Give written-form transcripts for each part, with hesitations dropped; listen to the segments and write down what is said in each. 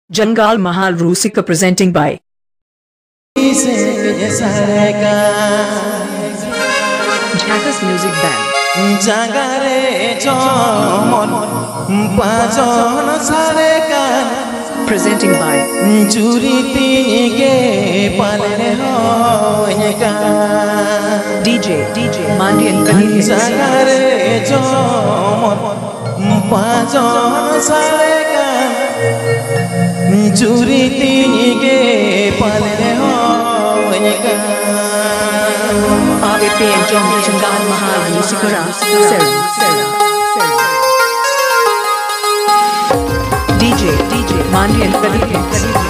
Jangal Mahal Rusika presenting by Jhakas Music Band. Presenting by DJ Mandi and Alope and Jangal Mahal Rusika DJ Mandi and Pradip.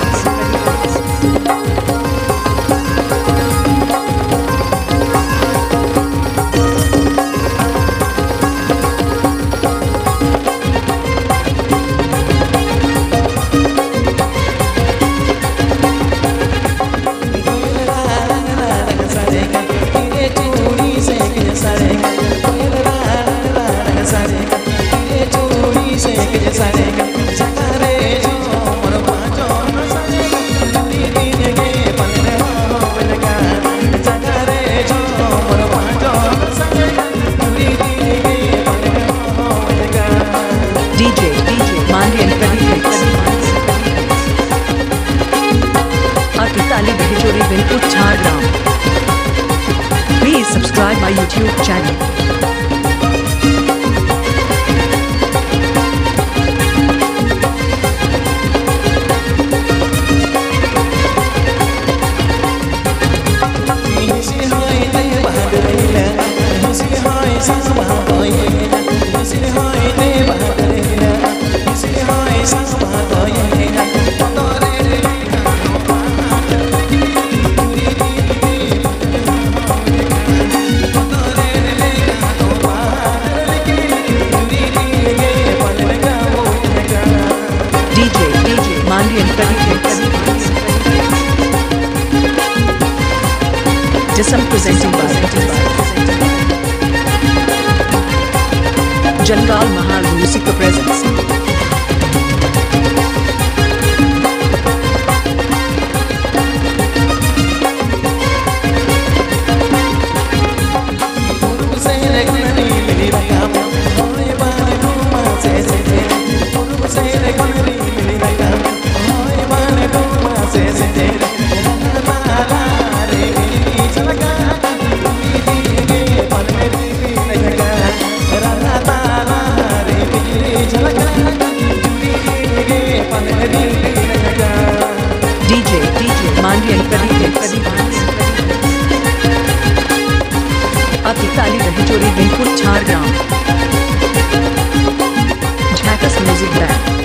Please subscribe my YouTube channel. Presenting by Jangal Mahal Rusika presents DJ Mandi and Pradip. Atitali Rahijori Binpur Jhargram. Jhakas Music Band.